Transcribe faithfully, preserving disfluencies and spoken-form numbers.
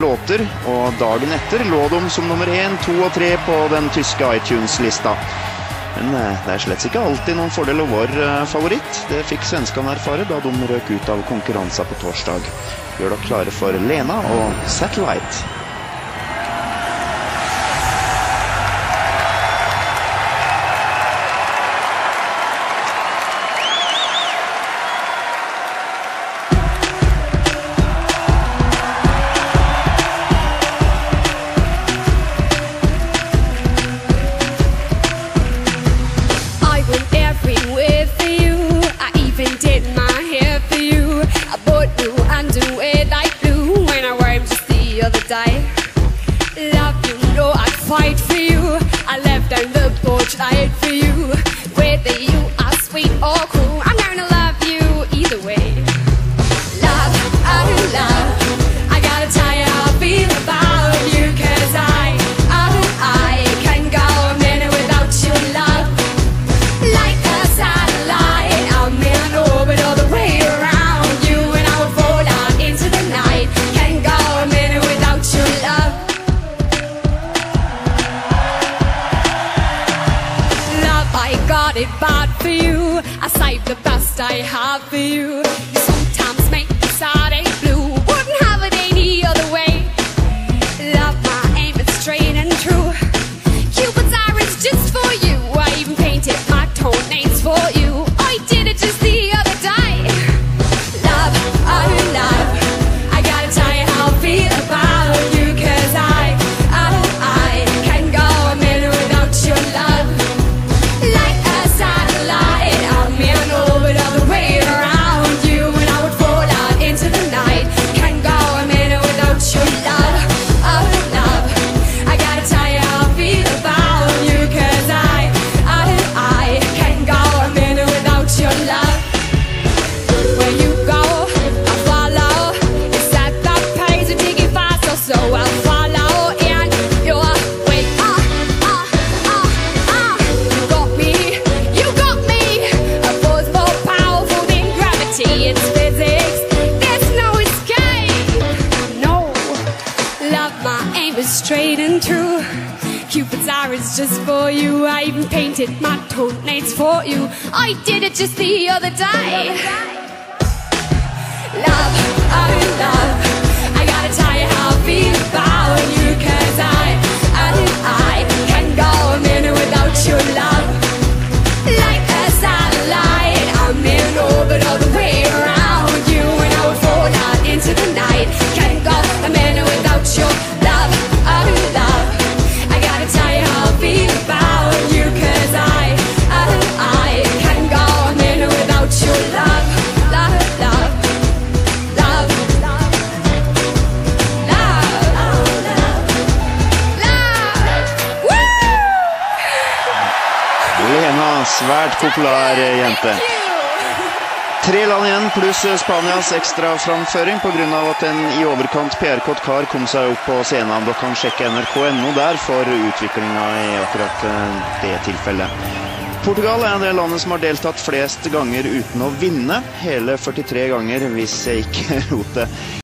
låter, og dagen etter lå de som nummer én, to og tre på den tyske iTunes-lista. Men det er slett ikke alltid noen fordel å være favoritt. Det fikk svenskene erfare da de røk ut av konkurransen på torsdag. Gjør dere klare for Lena og Satellite. Love, you know I'd fight for you. I left down the porch, I ate for you. Whether you are sweet or cool, I'm gonna love you either way. Love, oh love, I gotta tell you how I feel about you. Cause I, oh I can't go a minute without your love. Like a satellite, I'm in an orbit all the way around you. And I would fall out into the night. Can't go a minute without your love. I got it bad for you. I saved the best I have for you. You sometimes make me sad and blue. Wouldn't have it any other way. Love, my aim is straight and true. Cupid's arrow is just for you. I even painted my toenails for you. I did it just the other day. Love, oh love, I gotta tell you how I feel about you. Cause I, oh I can't go a minute without your love. Straight and true. Cupid's arrow is just for you. I even painted my toenails for you. I did it just the other day. Love, oh love, I gotta tell you how I feel about you. Cause I, oh I can't go a minute without your love. Like a satellite, I'm in orbit all the way around you. And I would fall out into the night. Can't go a minute without your love. Lena, svært populær jente. Tre land igjen, pluss Spanias ekstra framføring på grunn av at en i overkant P R-kåt kar kom seg opp på scenen. Dere kan sjekke N R K punktum no der for utviklingen i akkurat det tilfellet. Portugal er det landet som har deltatt flest ganger uten å vinne. Hele førtitre ganger hvis jeg ikke roter.